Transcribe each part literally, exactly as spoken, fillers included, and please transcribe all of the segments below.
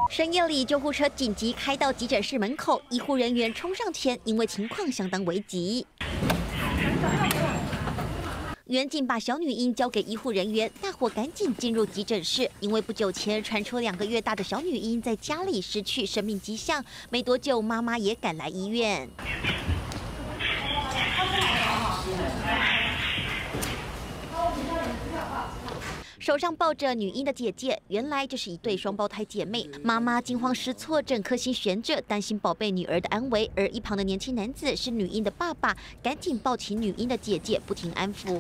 深夜里，救护车紧急开到急诊室门口，医护人员冲上前，因为情况相当危急。 员警把小女婴交给医护人员，大伙赶紧进入急诊室。因为不久前传出两个月大的小女婴在家里失去生命迹象，没多久妈妈也赶来医院。手上抱着女婴的姐姐，原来这是一对双胞胎姐妹。妈妈惊慌失措，整颗心悬着，担心宝贝女儿的安危。而一旁的年轻男子是女婴的爸爸，赶紧抱起女婴的姐姐，不停安抚。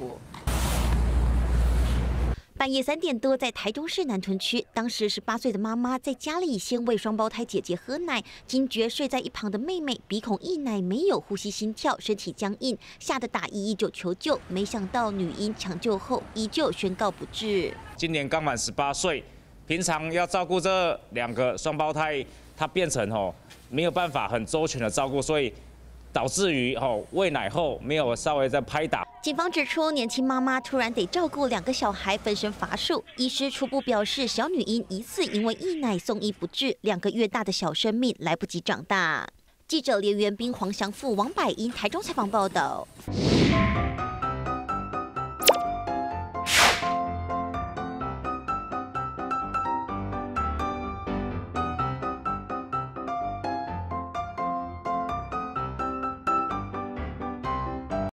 半夜三点多，在台中市南屯区，当时十八岁的妈妈在家里先喂双胞胎姐姐喝奶，惊觉睡在一旁的妹妹鼻孔溢奶，没有呼吸心跳，身体僵硬，吓得打一一九求救。没想到女婴抢救后依旧宣告不治。 今年刚满十八岁，平常要照顾这两个双胞胎，她变成哦没有办法很周全的照顾，所以。 导致于哦喂奶后没有稍微再拍打。 警方指出，年轻妈妈突然得照顾两个小孩，分身乏术。医师初步表示，小女婴疑似因为溢奶送医不治，两个月大的小生命来不及长大。记者连元斌、黄祥富、王百英台中采访报道。